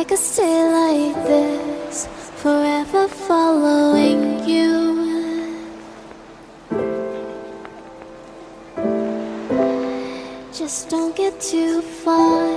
I could stay like this, forever following you. Just don't get too far.